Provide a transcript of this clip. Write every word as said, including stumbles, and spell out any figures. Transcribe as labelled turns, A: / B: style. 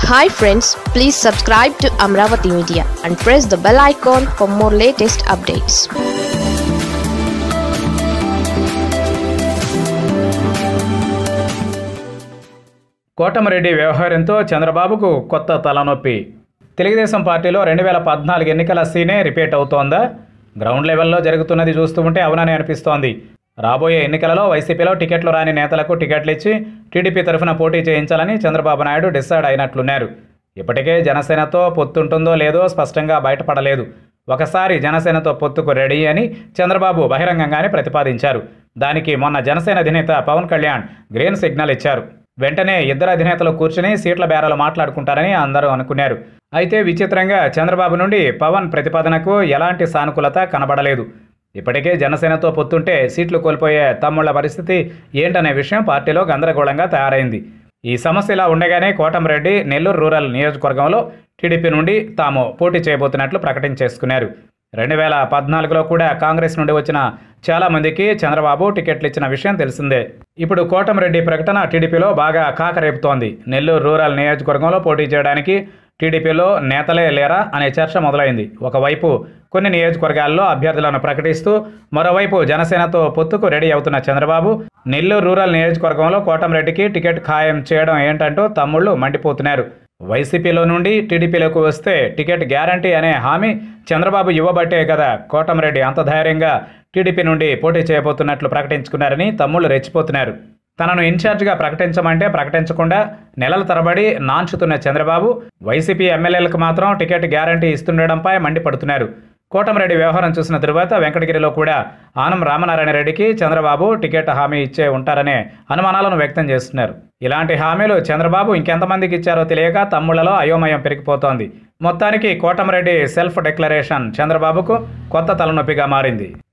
A: Hi friends, please subscribe to Amaravathi Media and press the bell icon for more latest updates.
B: Kotamreddy వ్యవహారంతో చంద్రబాబుకు కొత్త తలనొప్పి. తెలుగుదేశం పార్టీలో రెండు వేల పద్నాలుగు ఎన్నికల సీనే రిపీట్ అవుతోందా? గ్రౌండ్ లెవెల్లో జరుగుతున్నది చూస్తుంటే అవునని అనిపిస్తోంది. రాబోయే ఎన్నికలలో వైసీపీలో టికెట్లు రాని నేతలకు టికెట్లు ఇచ్చి టీడీపీ తరఫున పోటీ చేయించాలని చంద్రబాబు నాయుడు డిసైడ్ అయినట్లున్నారు. ఇప్పటికే జనసేనతో పొత్తుంటుందో లేదో స్పష్టంగా బయటపడలేదు. ఒకసారి జనసేనతో పొత్తుకు రెడీ అని చంద్రబాబు బహిరంగంగానే ప్రతిపాదించారు. దానికి మొన్న జనసేన అధినేత పవన్ కళ్యాణ్ గ్రీన్ సిగ్నల్ ఇచ్చారు. వెంటనే ఇద్దరు అధినేతలు కూర్చుని సీట్ల బేరాలు మాట్లాడుకుంటారని అందరూ అనుకున్నారు. అయితే విచిత్రంగా చంద్రబాబు నుండి పవన్ ప్రతిపాదనకు ఎలాంటి సానుకూలత కనబడలేదు. ఇప్పటికే జనసేనతో పొత్తుంటే సీట్లు కోల్పోయే తమ్ముళ్ల పరిస్థితి ఏంటనే విషయం పార్టీలో గందరగోళంగా తయారైంది. ఈ సమస్య ఇలా ఉండగానే కోటమిరెడ్డి నెల్లూరు రూరల్ నియోజకవర్గంలో టీడీపీ నుండి తాము పోటీ చేయబోతున్నట్లు ప్రకటించేసుకున్నారు. రెండు వేల పద్నాలుగులో కూడా కాంగ్రెస్ నుండి వచ్చిన చాలామందికి చంద్రబాబు టికెట్లు ఇచ్చిన విషయం తెలిసిందే. ఇప్పుడు కోటమిరెడ్డి ప్రకటన టీడీపీలో బాగా కాకరేపుతోంది. నెల్లూరు రూరల్ నియోజకవర్గంలో పోటీ చేయడానికి టీడీపీలో నేతలే లేరా అనే చర్చ మొదలైంది. ఒకవైపు కొన్ని నియోజకవర్గాల్లో అభ్యర్థులను ప్రకటిస్తూ మరోవైపు జనసేనతో పొత్తుకు రెడీ అవుతున్న చంద్రబాబు నెల్లూరు రూరల్ నియోజకవర్గంలో కోటమిరెడ్డికి టికెట్ ఖాయం చేయడం ఏంటంటూ తమ్ముళ్లు మండిపోతున్నారు. వైసీపీలో నుండి టీడీపీలోకి వస్తే టికెట్ గ్యారంటీ అనే హామీ చంద్రబాబు ఇవ్వబట్టే కదా కోటమిరెడ్డి అంత ధైర్యంగా టీడీపీ నుండి పోటీ చేయబోతున్నట్లు ప్రకటించుకున్నారని తమ్ముళ్లు రెచ్చిపోతున్నారు. తనను ఇన్ఛార్జిగా ప్రకటించమంటే ప్రకటించకుండా నెలల తరబడి నాంచుతున్న చంద్రబాబు వైసీపీ ఎమ్మెల్యేలకు మాత్రం టికెట్ గ్యారంటీ ఇస్తుండడంపై మండిపడుతున్నారు. కోటమిరెడ్డి వ్యవహారం చూసిన తరువాత వెంకటగిరిలో కూడా ఆనం రామనారాయణ రెడ్డికి చంద్రబాబు టికెట్ హామీ ఇచ్చే ఉంటారనే అనుమానాలను వ్యక్తం చేస్తున్నారు. ఇలాంటి హామీలు చంద్రబాబు ఇంకెంతమందికి ఇచ్చారో తెలియక తమ్ముళ్లలో అయోమయం పెరిగిపోతోంది. మొత్తానికి కోటమిరెడ్డి సెల్ఫ్ డిక్లరేషన్ చంద్రబాబుకు కొత్త తలనొప్పిగా మారింది.